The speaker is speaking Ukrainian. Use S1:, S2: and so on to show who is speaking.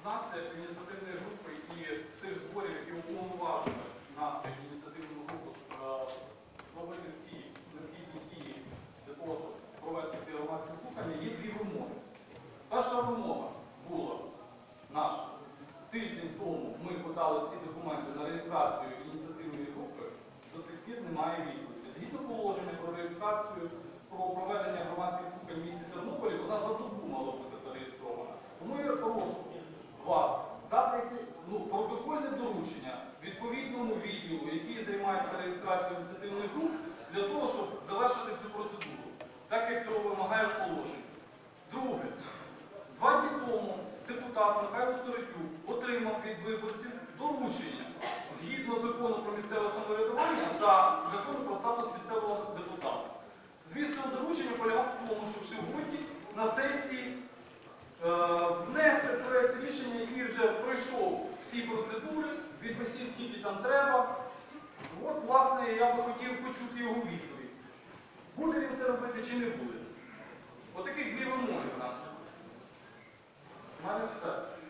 S1: нас, як ініціативної групи і тих зборів, які уповноважені на ініціативну групу робити ці необхідні дії для того, щоб провести ці громадські слухання, є дві вимоги. Перша вимога була наша. Тиждень тому ми подали всі документи на реєстрацію ініціативної групи, до цих пір немає відповіді. Згідно положення про реєстрацію, про проведення громадських слухань в місті Тернополі, вона за добу мала бути зареєстрована. Тому я прошу вас дати протокольне доручення відповідному відділу, який займається реєстрацією ініціативних груп, для того, щоб завершити цю процедуру, так як цього вимагає положення. Друге. 2 дні тому депутат Михайло Сорокюк отримав від виборців доручення згідно закону про місцеве самоврядування та закону про статус місцевого депутата. Зміст цього доручення полягав в тому, щоб сьогодні на сесії внести проєкт рішення, який вже пройшов всі процедури, відвисів скільки там треба. От, власне, я би хотів почути його відповідь. Буде він це робити чи не буде? Отаких дві вимоги в нас. У мене все.